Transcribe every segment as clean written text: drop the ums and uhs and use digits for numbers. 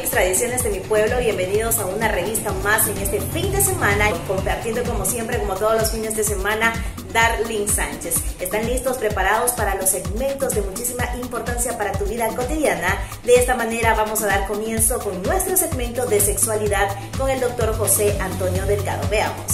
tradiciones de mi pueblo. Bienvenidos a una revista más en este fin de semana, compartiendo como siempre, como todos los fines de semana, Darlene Sánchez. ¿Están listos, preparados para los segmentos de muchísima importancia para tu vida cotidiana? De esta manera vamos a dar comienzo con nuestro segmento de sexualidad con el doctor José Antonio Delgado. Veamos.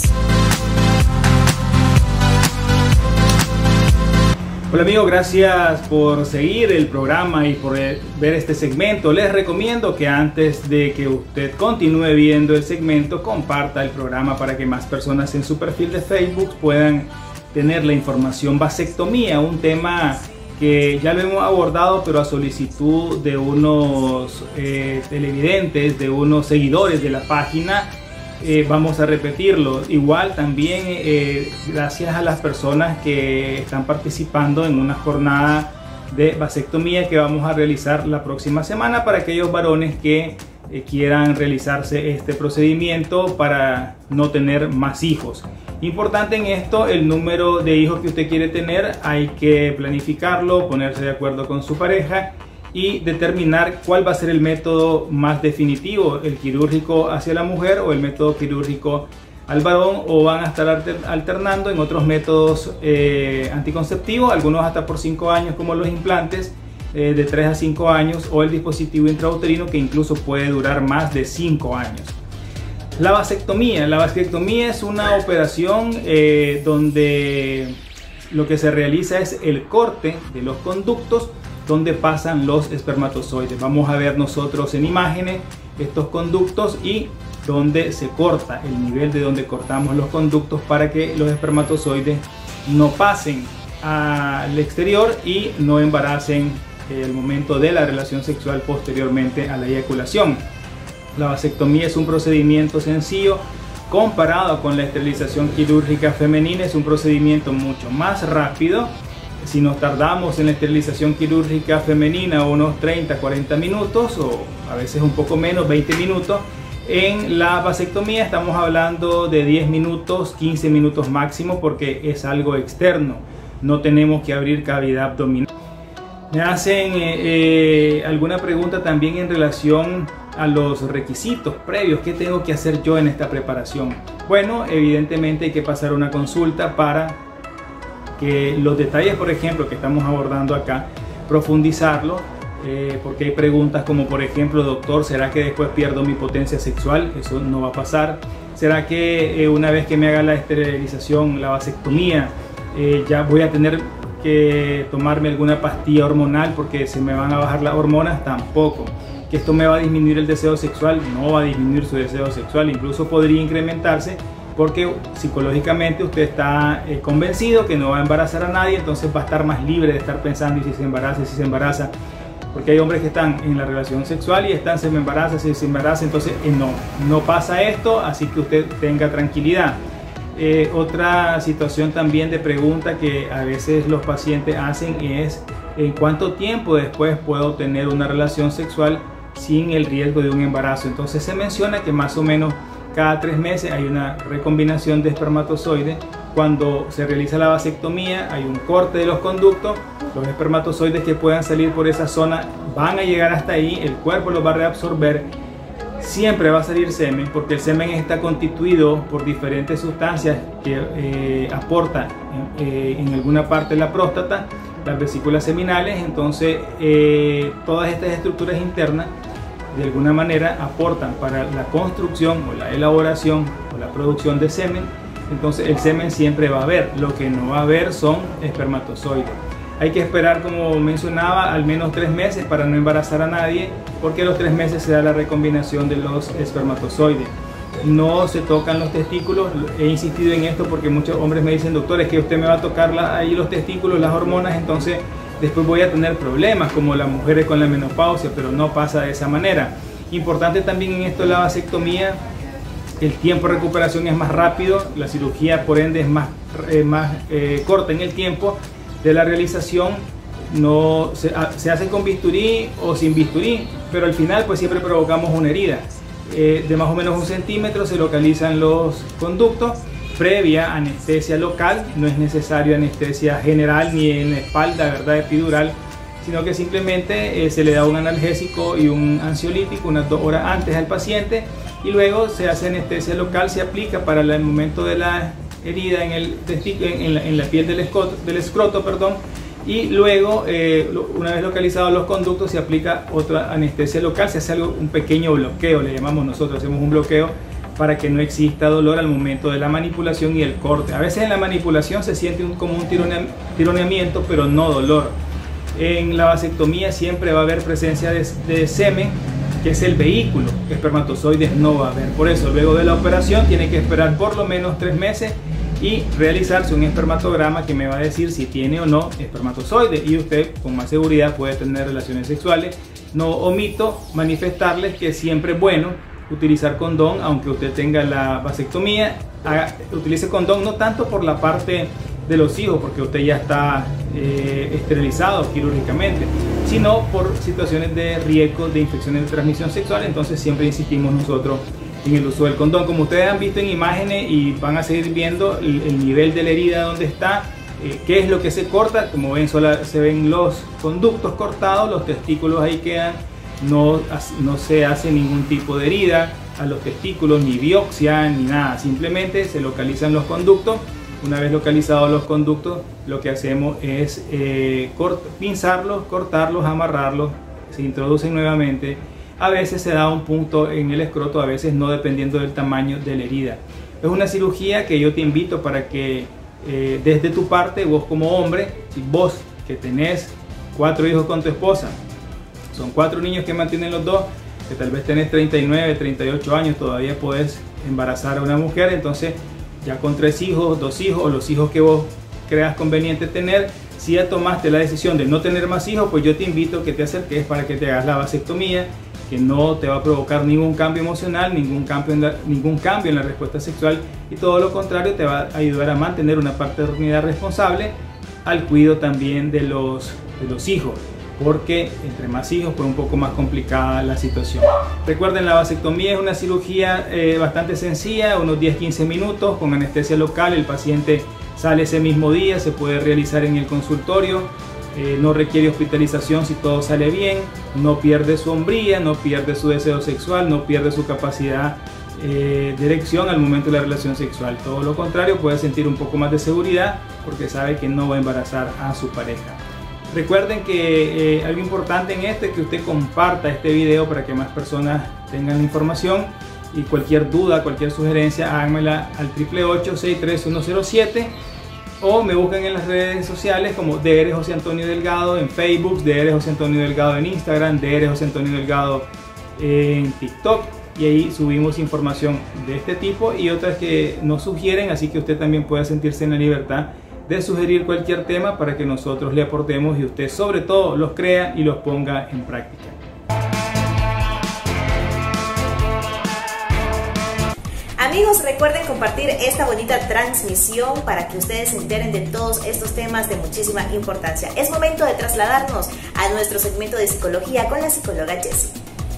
Hola amigos, gracias por seguir el programa y por ver este segmento. Les recomiendo que antes de que usted continúe viendo el segmento, comparta el programa para que más personas en su perfil de Facebook puedan tener la información. Vasectomía, un tema que ya lo hemos abordado, pero a solicitud de unos televidentes, de unos seguidores de la página. Vamos a repetirlo. Igual también gracias a las personas que están participando en una jornada de vasectomía que vamos a realizar la próxima semana para aquellos varones que quieran realizarse este procedimiento para no tener más hijos. Importante en esto, el número de hijos que usted quiere tener, hay que planificarlo, ponerse de acuerdo con su pareja y determinar cuál va a ser el método más definitivo, el quirúrgico hacia la mujer o el método quirúrgico al varón, o van a estar alternando en otros métodos anticonceptivos, algunos hasta por 5 años como los implantes, de 3 a 5 años, o el dispositivo intrauterino que incluso puede durar más de 5 años. La vasectomía es una operación donde lo que se realiza es el corte de los conductos donde pasan los espermatozoides. Vamos a ver nosotros en imágenes estos conductos y donde se corta, el nivel de donde cortamos los conductos para que los espermatozoides no pasen al exterior y no embaracen el momento de la relación sexual posteriormente a la eyaculación. La vasectomía es un procedimiento sencillo comparado con la esterilización quirúrgica femenina. Es un procedimiento mucho más rápido. Si nos tardamos en la esterilización quirúrgica femenina unos 30-40 minutos, o a veces un poco menos, 20 minutos, en la vasectomía estamos hablando de 10 minutos, 15 minutos máximo, porque es algo externo. No tenemos que abrir cavidad abdominal. Me hacen alguna pregunta también en relación a los requisitos previos. ¿Qué tengo que hacer yo en esta preparación? Bueno, evidentemente hay que pasar una consulta para que los detalles, por ejemplo, que estamos abordando acá, profundizarlo, porque hay preguntas como, por ejemplo, doctor, ¿será que después pierdo mi potencia sexual? Eso no va a pasar. ¿Será que una vez que me haga la esterilización, la vasectomía, ya voy a tener que tomarme alguna pastilla hormonal porque se me van a bajar las hormonas? Tampoco. ¿Que esto me va a disminuir el deseo sexual? No va a disminuir su deseo sexual, incluso podría incrementarse, porque psicológicamente usted está convencido que no va a embarazar a nadie, entonces va a estar más libre de estar pensando y si se embaraza, porque hay hombres que están en la relación sexual y están, se me embaraza, si se embaraza, entonces no pasa esto, así que usted tenga tranquilidad. Otra situación también de pregunta que a veces los pacientes hacen es ¿en cuánto tiempo después puedo tener una relación sexual sin el riesgo de un embarazo? Entonces se menciona que más o menos cada 3 meses hay una recombinación de espermatozoides. Cuando se realiza la vasectomía hay un corte de los conductos, los espermatozoides que puedan salir por esa zona van a llegar hasta ahí, el cuerpo los va a reabsorber. Siempre va a salir semen, porque el semen está constituido por diferentes sustancias que aporta en alguna parte de la próstata, las vesículas seminales. Entonces todas estas estructuras internas de alguna manera aportan para la construcción o la elaboración o la producción de semen. Entonces el semen siempre va a haber, lo que no va a haber son espermatozoides. Hay que esperar, como mencionaba, al menos 3 meses para no embarazar a nadie, porque a los 3 meses se da la recombinación de los espermatozoides. No se tocan los testículos. He insistido en esto porque muchos hombres me dicen, doctor, es que usted me va a tocar ahí los testículos, las hormonas, entonces después voy a tener problemas como las mujeres con la menopausia, pero no pasa de esa manera. Importante también en esto la vasectomía, el tiempo de recuperación es más rápido, la cirugía por ende es más corta en el tiempo de la realización. No se hace con bisturí o sin bisturí, pero al final pues siempre provocamos una herida de más o menos 1 centímetro. Se localizan los conductos previa anestesia local, no es necesario anestesia general ni en la espalda, ¿verdad?, epidural, sino que simplemente se le da un analgésico y un ansiolítico unas 2 horas antes al paciente, y luego se hace anestesia local, se aplica para el momento de la herida en la piel del escroto, y luego una vez localizados los conductos se aplica otra anestesia local, se hace un pequeño bloqueo, le llamamos nosotros, hacemos un bloqueo para que no exista dolor al momento de la manipulación y el corte. A veces en la manipulación se siente como un tironeamiento, pero no dolor. En la vasectomía siempre va a haber presencia de semen, que es el vehículo. Espermatozoides no va a haber. Por eso luego de la operación tiene que esperar por lo menos 3 meses y realizarse un espermatograma que me va a decir si tiene o no espermatozoide, y usted con más seguridad puede tener relaciones sexuales. No omito manifestarles que siempre es bueno utilizar condón, aunque usted tenga la vasectomía. Utilice condón no tanto por la parte de los hijos, porque usted ya está esterilizado quirúrgicamente, sino por situaciones de riesgo de infecciones de transmisión sexual. Entonces siempre insistimos nosotros en el uso del condón. Como ustedes han visto en imágenes y van a seguir viendo el nivel de la herida donde está, qué es lo que se corta. Como ven, se ven los conductos cortados, los testículos ahí quedan, no se hace ningún tipo de herida a los testículos, ni biopsia, ni nada, simplemente se localizan los conductos. Una vez localizados los conductos, lo que hacemos es pinzarlos, cortarlos, amarrarlos, se introducen nuevamente. A veces se da un punto en el escroto, a veces no, dependiendo del tamaño de la herida. Es una cirugía que yo te invito para que desde tu parte, vos como hombre, si vos que tenés 4 hijos con tu esposa, son 4 niños que mantienen los dos, que tal vez tenés 39, 38 años, todavía podés embarazar a una mujer. Entonces ya con 3 hijos, 2 hijos o los hijos que vos creas conveniente tener, si ya tomaste la decisión de no tener más hijos, pues yo te invito a que te acerques para que te hagas la vasectomía, que no te va a provocar ningún cambio emocional, ningún cambio en la respuesta sexual, y todo lo contrario, te va a ayudar a mantener una paternidad responsable, al cuidado también de los hijos, porque entre más hijos pues un poco más complicada la situación. Recuerden, la vasectomía es una cirugía bastante sencilla, unos 10-15 minutos con anestesia local. El paciente sale ese mismo día, se puede realizar en el consultorio, no requiere hospitalización si todo sale bien, no pierde su hombría, no pierde su deseo sexual, no pierde su capacidad de erección al momento de la relación sexual. Todo lo contrario, puede sentir un poco más de seguridad porque sabe que no va a embarazar a su pareja. Recuerden que algo importante en esto es que usted comparta este video para que más personas tengan la información, y cualquier duda, cualquier sugerencia, háganmela al 888-63107, o me buscan en las redes sociales como DR José Antonio Delgado en Facebook, DR José Antonio Delgado en Instagram, DR José Antonio Delgado en TikTok, y ahí subimos información de este tipo y otras que nos sugieren, así que usted también puede sentirse en la libertad de sugerir cualquier tema para que nosotros le aportemos y usted sobre todo los crea y los ponga en práctica. Amigos, recuerden compartir esta bonita transmisión para que ustedes se enteren de todos estos temas de muchísima importancia. Es momento de trasladarnos a nuestro segmento de psicología con la psicóloga Jessie.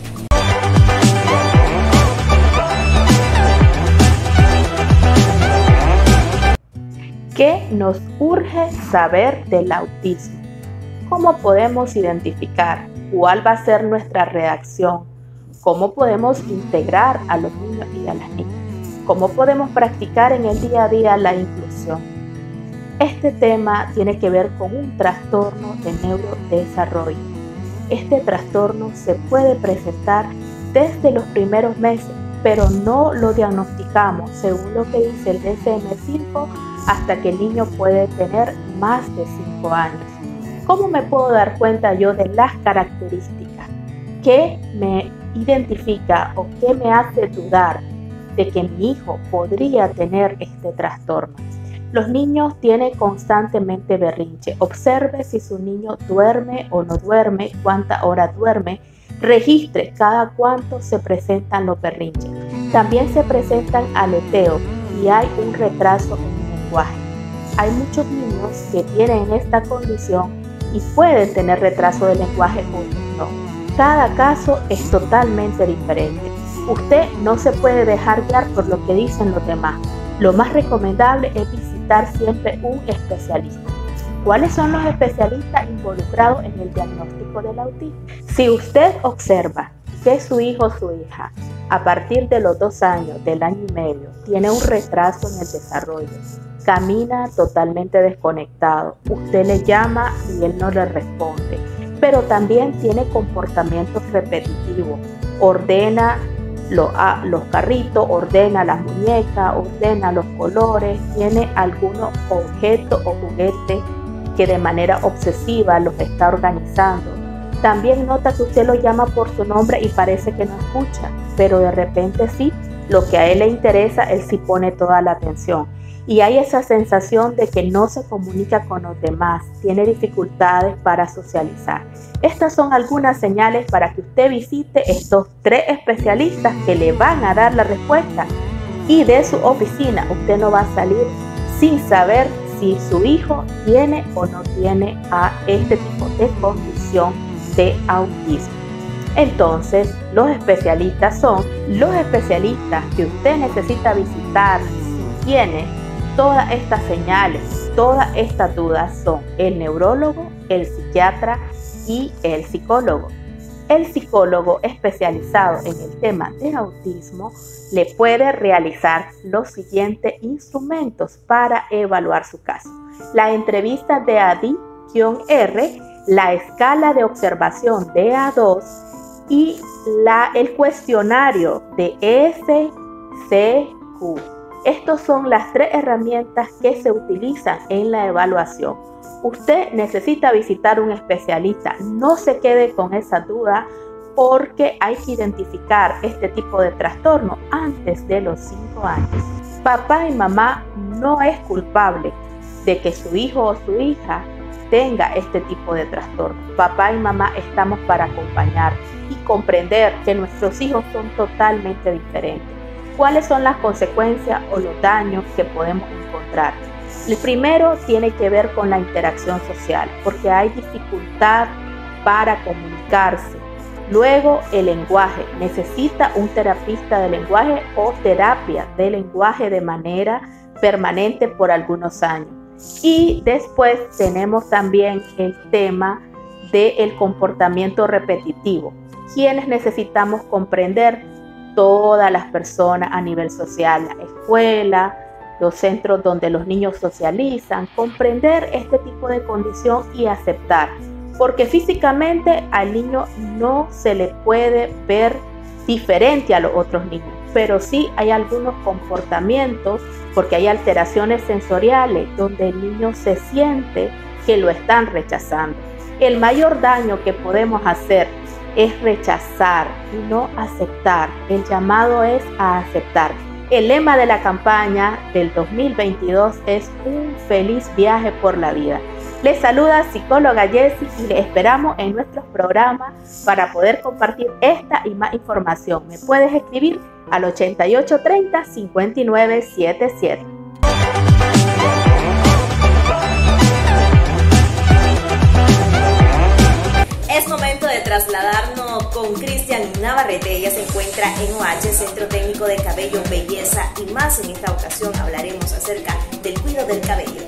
¿Qué nos urge saber del autismo? ¿Cómo podemos identificar? ¿Cuál va a ser nuestra reacción? ¿Cómo podemos integrar a los niños y a las niñas? ¿Cómo podemos practicar en el día a día la inclusión? Este tema tiene que ver con un trastorno de neurodesarrollo. Este trastorno se puede presentar desde los primeros meses, pero no lo diagnosticamos según lo que dice el DSM-5 hasta que el niño puede tener más de 5 años. ¿Cómo me puedo dar cuenta yo de las características? ¿Qué me identifica o qué me hace dudar de que mi hijo podría tener este trastorno? Los niños tienen constantemente berrinche. Observe si su niño duerme o no duerme, cuánta hora duerme. Registre cada cuánto se presentan los berrinches. También se presentan aleteos y hay un retraso en el lenguaje. Hay muchos niños que tienen esta condición y pueden tener retraso de lenguaje o no. Cada caso es totalmente diferente. Usted no se puede dejar guiar por lo que dicen los demás. Lo más recomendable es visitar siempre un especialista. ¿Cuáles son los especialistas involucrados en el diagnóstico del autismo? Si usted observa que su hijo o su hija a partir de los 2 años, del año y medio, tiene un retraso en el desarrollo, camina totalmente desconectado, usted le llama y él no le responde, pero también tiene comportamientos repetitivos, ordena los carritos, ordena las muñecas, ordena los colores, tiene algunos objetos o juguetes que de manera obsesiva los está organizando. También nota que usted lo llama por su nombre y parece que no escucha, pero de repente sí, lo que a él le interesa, él sí pone toda la atención. Y hay esa sensación de que no se comunica con los demás, tiene dificultades para socializar. Estas son algunas señales para que usted visite estos 3 especialistas que le van a dar la respuesta. Y de su oficina usted no va a salir sin saber si su hijo tiene o no tiene a este tipo de condición de autismo. Entonces, los especialistas son los especialistas que usted necesita visitar si tiene todas estas señales, todas estas dudas son el neurólogo, el psiquiatra y el psicólogo. El psicólogo especializado en el tema de autismo le puede realizar los siguientes instrumentos para evaluar su caso: la entrevista de ADI-R, la escala de observación de A2 y el cuestionario de SCQ. Estas son las 3 herramientas que se utilizan en la evaluación. Usted necesita visitar un especialista, no se quede con esa duda porque hay que identificar este tipo de trastorno antes de los 5 años. Papá y mamá no es culpable de que su hijo o su hija tenga este tipo de trastorno. Papá y mamá estamos para acompañar y comprender que nuestros hijos son totalmente diferentes. ¿Cuáles son las consecuencias o los daños que podemos encontrar? El primero tiene que ver con la interacción social, porque hay dificultad para comunicarse. Luego, el lenguaje. Necesita un terapista de lenguaje o terapia de lenguaje de manera permanente por algunos años. Y después tenemos también el tema del comportamiento repetitivo. ¿Quiénes necesitamos comprender? Todas las personas a nivel social, la escuela, los centros donde los niños socializan, comprender este tipo de condición y aceptar, porque físicamente al niño no se le puede ver diferente a los otros niños, pero sí hay algunos comportamientos, porque hay alteraciones sensoriales donde el niño se siente que lo están rechazando. El mayor daño que podemos hacer es rechazar y no aceptar. El llamado es a aceptar. El lema de la campaña del 2022 es un feliz viaje por la vida. Les saluda psicóloga Jessie y les esperamos en nuestros programas para poder compartir esta y más información. Me puedes escribir al 8830-5977. Es momento de trasladarnos con Cristian Navarrete. Ella se encuentra en OH, Centro Técnico de Cabello, Belleza y más. En esta ocasión hablaremos acerca del cuidado del cabello.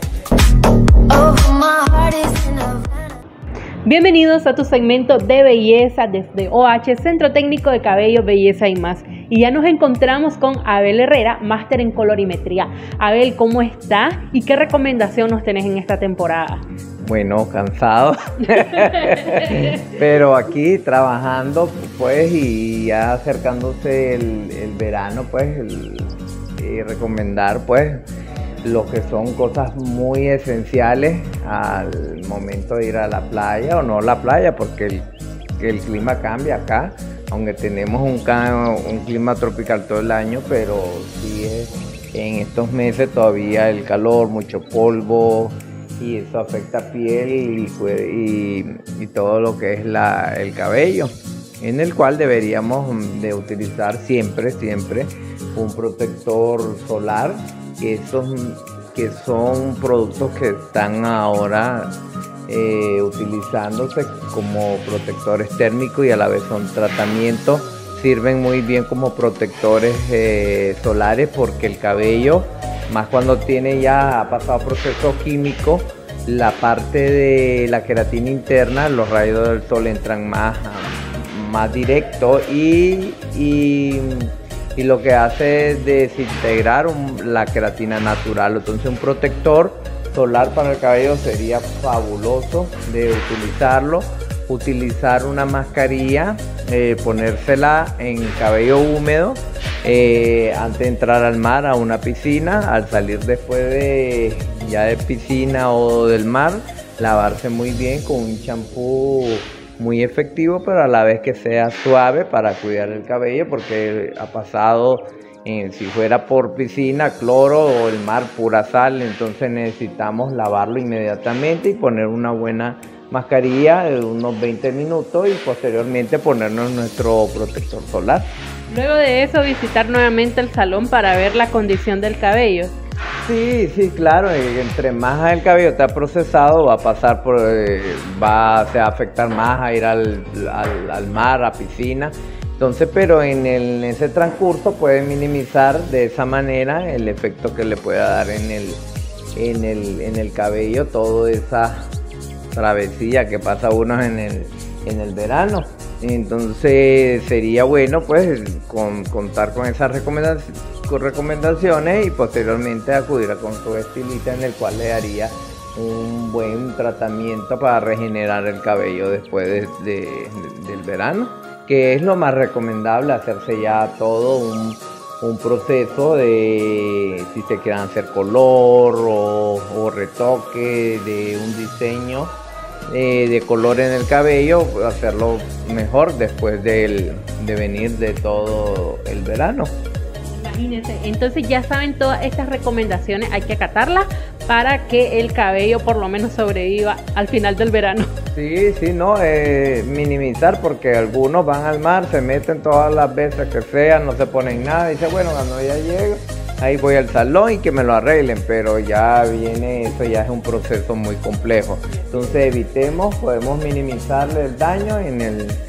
Bienvenidos a tu segmento de belleza desde OH, Centro Técnico de Cabello, Belleza y más. Y ya nos encontramos con Abel Herrera, máster en colorimetría. Abel, ¿cómo estás y qué recomendación nos tenés en esta temporada? Bueno, cansado, pero aquí trabajando, pues, y ya acercándose el verano, pues, y recomendar, pues, lo que son cosas muy esenciales al momento de ir a la playa o no a la playa, porque el clima cambia acá, aunque tenemos un clima tropical todo el año, pero sí es en estos meses todavía el calor, mucho polvo, y eso afecta piel y todo lo que es el cabello, en el cual deberíamos de utilizar siempre un protector solar, que son productos que están ahora utilizándose como protectores térmicos y a la vez son tratamientos, sirven muy bien como protectores solares, porque el cabello, más cuando ha pasado procesos químicos, la parte de la queratina interna, los rayos del sol entran más directo y lo que hace es desintegrar la queratina natural. Entonces un protector solar para el cabello sería fabuloso de utilizarlo. Utilizar una mascarilla, ponérsela en cabello húmedo antes de entrar al mar, a una piscina. Al salir después de piscina o del mar, lavarse muy bien con un champú muy efectivo, pero a la vez que sea suave para cuidar el cabello, porque ha pasado, si fuera por piscina, cloro, o el mar, pura sal. Entonces necesitamos lavarlo inmediatamente y poner una buena mascarilla de unos 20 minutos y posteriormente ponernos nuestro protector solar. Luego de eso, visitar nuevamente el salón para ver la condición del cabello. Sí, claro, entre más el cabello está procesado, va a pasar por, se va a afectar más a ir al mar, a piscina. Entonces, pero en ese transcurso puede minimizar de esa manera el efecto que le pueda dar en el cabello, toda esa travesía que pasa uno en el verano. Entonces sería bueno pues contar con esas recomendaciones y posteriormente acudir con su estilista, en el cual le daría un buen tratamiento para regenerar el cabello después del verano, que es lo más recomendable, hacerse ya todo un proceso de si se quieren hacer color o retoque de un diseño de color en el cabello, hacerlo mejor después de venir de todo el verano. Imagínense, entonces ya saben, todas estas recomendaciones hay que acatarlas para que el cabello por lo menos sobreviva al final del verano. Sí, no, minimizar, porque algunos van al mar, se meten todas las veces que sean, no se ponen nada, y dicen, bueno, cuando ya llegue, ahí voy al salón y que me lo arreglen, pero ya viene, eso ya es un proceso muy complejo. Entonces evitemos, podemos minimizarle el daño en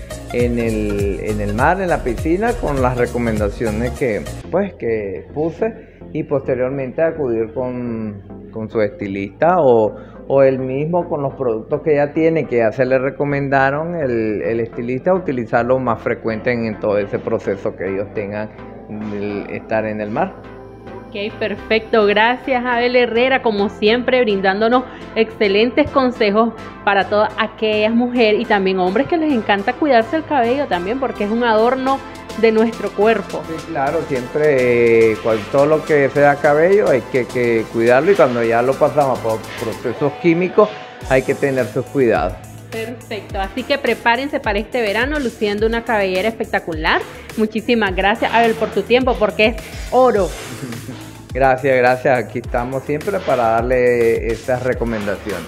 el mar, en la piscina, con las recomendaciones que puse, y posteriormente acudir con su estilista o él mismo con los productos que ya tiene, que ya se le recomendaron el estilista, utilizarlo más frecuente en todo ese proceso que ellos tengan estar en el mar. Ok, perfecto. Gracias, Abel Herrera, como siempre, brindándonos excelentes consejos para todas aquellas mujeres y también hombres que les encanta cuidarse el cabello también, porque es un adorno de nuestro cuerpo. Sí, claro, siempre todo lo que sea cabello hay que cuidarlo, y cuando ya lo pasamos por procesos químicos hay que tener sus cuidados. Perfecto, así que prepárense para este verano luciendo una cabellera espectacular. Muchísimas gracias, Abel, por tu tiempo, porque es oro. Gracias, aquí estamos siempre para darle estas recomendaciones.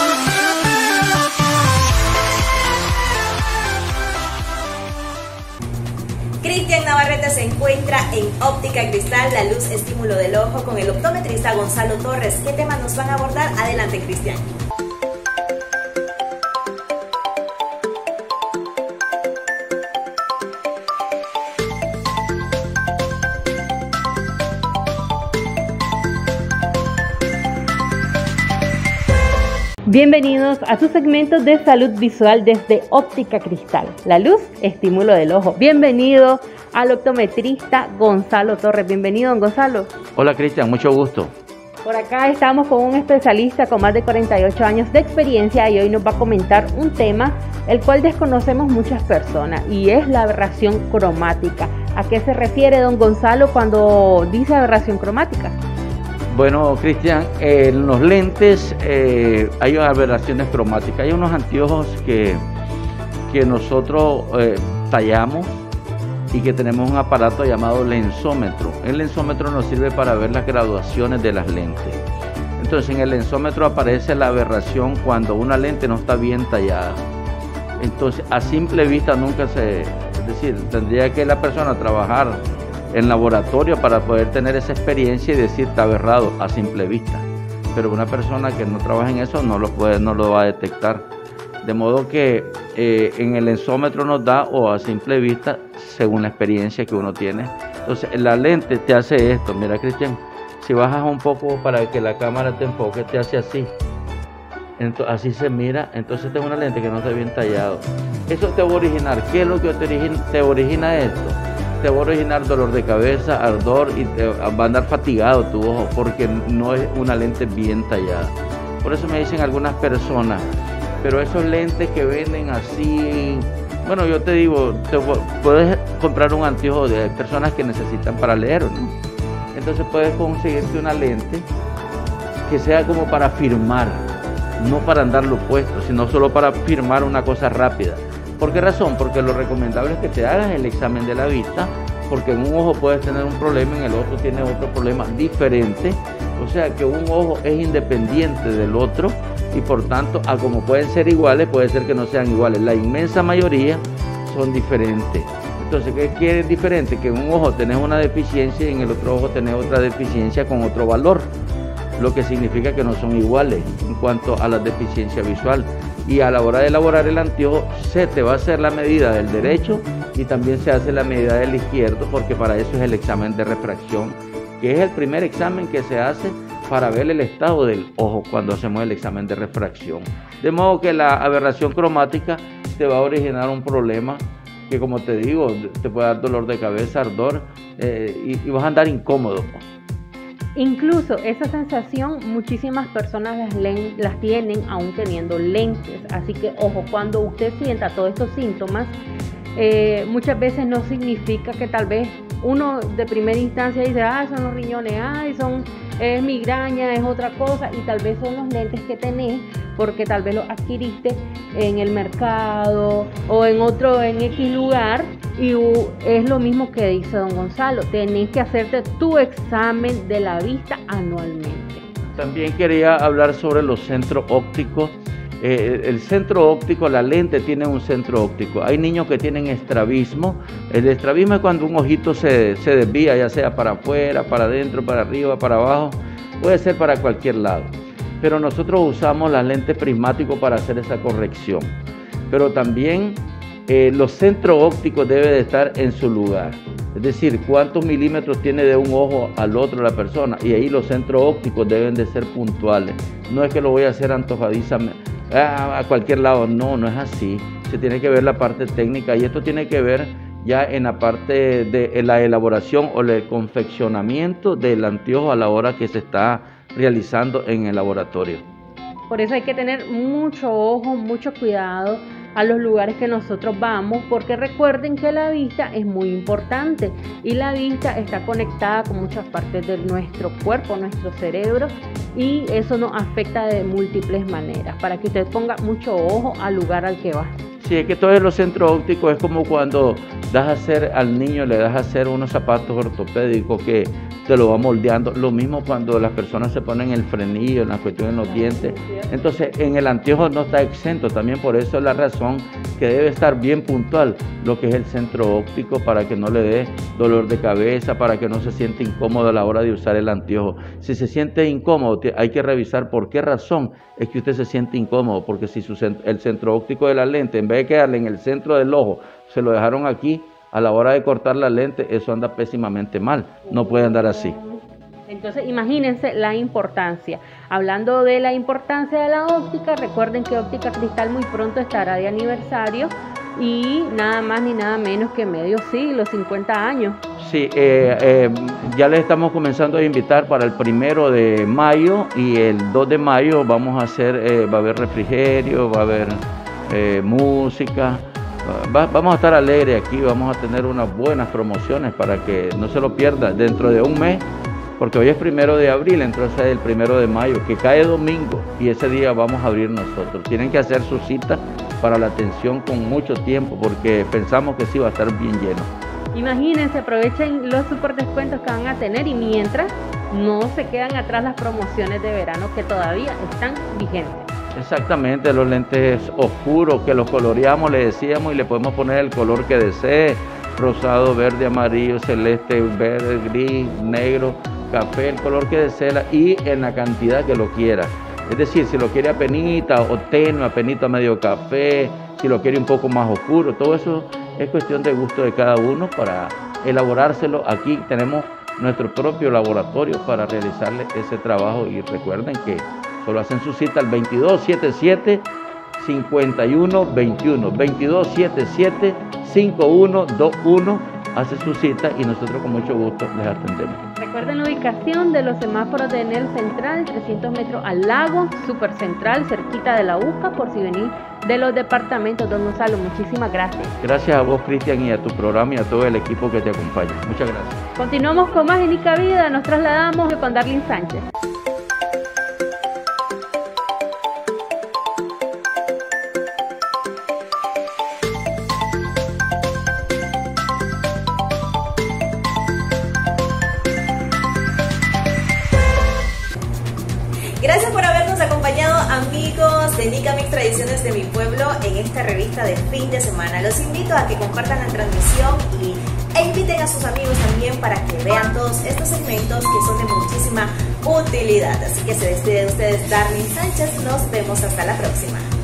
Cristian Navarrete se encuentra en Óptica Cristal, la luz estímulo del ojo, con el optometrista Gonzalo Torres. ¿Qué temas nos van a abordar? Adelante, Cristian. Bienvenidos a su segmento de salud visual desde Óptica Cristal, la luz, estímulo del ojo. Bienvenido al optometrista Gonzalo Torres. Bienvenido, don Gonzalo. Hola, Cristian, mucho gusto. Por acá estamos con un especialista con más de 48 años de experiencia y hoy nos va a comentar un tema el cual desconocemos muchas personas, y es la aberración cromática. ¿A qué se refiere don Gonzalo cuando dice aberración cromática? Bueno, Cristian, en los lentes hay aberraciones cromáticas. Hay unos anteojos que nosotros tallamos y que tenemos un aparato llamado lensómetro. El lensómetro nos sirve para ver las graduaciones de las lentes. Entonces, en el lensómetro aparece la aberración cuando una lente no está bien tallada. Entonces, a simple vista es decir, tendría que la persona trabajar en laboratorio para poder tener esa experiencia y decir está aberrado a simple vista, pero una persona que no trabaja en eso no lo va a detectar, de modo que en el lensómetro nos da, o a simple vista, según la experiencia que uno tiene. Entonces la lente te hace esto, mira, Cristian, si bajas un poco para que la cámara te enfoque, te hace así, Entonces, así se mira, entonces tengo una lente que no está bien tallado. Eso te va a originar, ¿qué es lo que te origina esto? Te va a originar dolor de cabeza, ardor y te va a andar fatigado tu ojo porque no es una lente bien tallada. Por eso me dicen algunas personas, pero esos lentes que venden así, bueno, yo te digo, puedes comprar un anteojo de personas que necesitan para leer, ¿no? Entonces puedes conseguirte una lente que sea como para firmar, no para andarlo puesto, sino solo para firmar una cosa rápida. ¿Por qué razón? Porque lo recomendable es que te hagas el examen de la vista, porque en un ojo puedes tener un problema, en el otro tiene otro problema diferente. O sea que un ojo es independiente del otro y por tanto, a como pueden ser iguales, puede ser que no sean iguales. La inmensa mayoría son diferentes. Entonces, ¿qué quiere diferente? Que en un ojo tenés una deficiencia y en el otro ojo tenés otra deficiencia con otro valor, lo que significa que no son iguales en cuanto a la deficiencia visual. Y a la hora de elaborar el anteojo se te va a hacer la medida del derecho y también se hace la medida del izquierdo, porque para eso es el examen de refracción, que es el primer examen que se hace para ver el estado del ojo cuando hacemos el examen de refracción. De modo que la aberración cromática te va a originar un problema que, como te digo, te puede dar dolor de cabeza, ardor y vas a andar incómodo. Incluso esa sensación muchísimas personas las tienen aún teniendo lentes, así que ojo, cuando usted sienta todos estos síntomas, muchas veces no significa que tal vez uno de primera instancia dice, son los riñones, es migraña, es otra cosa, y tal vez son los lentes que tenés porque tal vez los adquiriste en el mercado o en X lugar, y es lo mismo que dice don Gonzalo, tenés que hacerte tu examen de la vista anualmente. También quería hablar sobre los centros ópticos. El centro óptico, la lente tiene un centro óptico. Hay niños que tienen estrabismo. El estrabismo es cuando un ojito se desvía, ya sea para afuera, para adentro, para arriba, para abajo. Puede ser para cualquier lado. Pero nosotros usamos las lentes prismáticos para hacer esa corrección. Pero también los centros ópticos deben de estar en su lugar. Es decir, cuántos milímetros tiene de un ojo al otro la persona. Y ahí los centros ópticos deben de ser puntuales. No es que lo voy a hacer antojadizamente a cualquier lado, no es así. Se tiene que ver la parte técnica y esto tiene que ver ya en la parte de la elaboración o el confeccionamiento del anteojo a la hora que se está realizando en el laboratorio. Por eso hay que tener mucho ojo, mucho cuidado a los lugares que nosotros vamos, porque recuerden que la vista es muy importante y la vista está conectada con muchas partes de nuestro cuerpo, nuestro cerebro, y eso nos afecta de múltiples maneras, para que usted ponga mucho ojo al lugar al que va. Sí, es que todos los centros ópticos es como cuando das a hacer al niño, le das a hacer unos zapatos ortopédicos que te lo va moldeando. Lo mismo cuando las personas se ponen el frenillo, en la cuestión de los dientes. Entonces, en el anteojo no está exento. También por eso es la razón que debe estar bien puntual lo que es el centro óptico, para que no le dé dolor de cabeza, para que no se sienta incómodo a la hora de usar el anteojo. Si se siente incómodo, hay que revisar por qué razón es que usted se siente incómodo, porque si el centro óptico de la lente, en vez de quedarle en el centro del ojo, se lo dejaron aquí, a la hora de cortar la lente, eso anda pésimamente mal, no puede andar así. Entonces imagínense la importancia. Hablando de la importancia de la óptica, recuerden que Óptica Cristal muy pronto estará de aniversario, y nada más ni nada menos que medio siglo, 50 años. Sí, ya les estamos comenzando a invitar para el 1 de mayo y el 2 de mayo vamos a hacer, va a haber refrigerio, va a haber música. Vamos a estar alegres aquí, vamos a tener unas buenas promociones para que no se lo pierda dentro de un mes, porque hoy es 1 de abril, entonces es el 1 de mayo, que cae domingo, y ese día vamos a abrir nosotros. Tienen que hacer su cita para la atención con mucho tiempo, porque pensamos que sí va a estar bien lleno. Imagínense, aprovechen los super descuentos que van a tener, y mientras no se quedan atrás las promociones de verano que todavía están vigentes. Exactamente, los lentes oscuros que los coloreamos, le decíamos, y le podemos poner el color que desee: rosado, verde, amarillo, celeste, verde, gris, negro, café, el color que desee y en la cantidad que lo quiera. Es decir, si lo quiere a penita o tenue, a penita medio café, si lo quiere un poco más oscuro, todo eso es cuestión de gusto de cada uno para elaborárselo. Aquí tenemos nuestro propio laboratorio para realizarle ese trabajo, y recuerden que pero hacen su cita al 2277-5121, 2277-5121, hace su cita y nosotros con mucho gusto les atendemos. Recuerden la ubicación de los semáforos de Enel Central, 300 metros al lago, Super Central, cerquita de la UCA, por si venís de los departamentos. Don Gonzalo, muchísimas gracias. Gracias a vos, Cristian, y a tu programa y a todo el equipo que te acompaña. Muchas gracias. Continuamos con más en Nica Vida, nos trasladamos con Darlene Sánchez. Gracias por habernos acompañado, amigos de Nica Mix Tradiciones de mi Pueblo, en esta revista de fin de semana. Los invito a que compartan la transmisión e inviten a sus amigos también para que vean todos estos segmentos que son de muchísima utilidad. Así que se despide de ustedes Darlene Sánchez. Nos vemos hasta la próxima.